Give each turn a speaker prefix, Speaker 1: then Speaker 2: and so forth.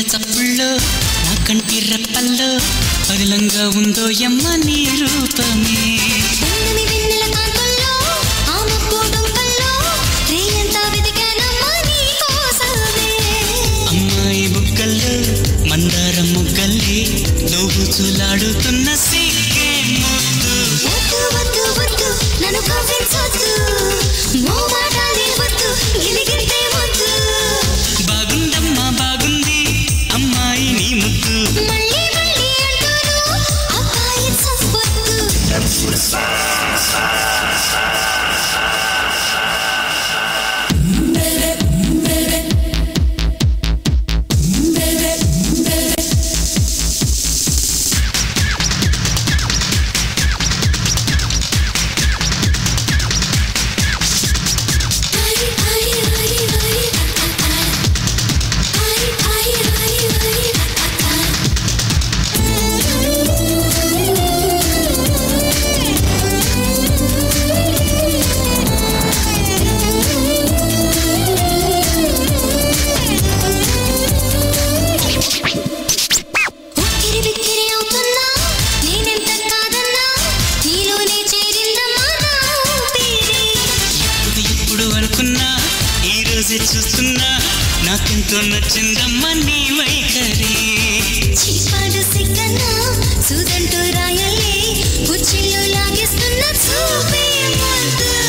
Speaker 1: చప్పుల్లో నా కంటి రెప్పల్లో పదిలంగా ఉందో యమ్మ నీ రూపమే అమ్మాయి బుగ్గల్లో మందార ముగ్గల్లే నువ్వు చూలాడుతున్న సిగ్గే ముద్దు నన్ను కవ్వించొద్దు మోమాటాలే వద్దు గిలిగితే వద్దు బాగుందమ్మా బాగుంది అమ్మాయి నీ ముద్దు మళ్ళీ మళ్ళీ అంటాను అబ్బాయి సంపొద్దు చూస్తున్నా నాకెంతో నచ్చిందమ్మా నీ వైఖరి చీపాడు సిగ్గన్నా సుదంటూ రాయలే కుర్చీలో లాగేస్తున్న చూపే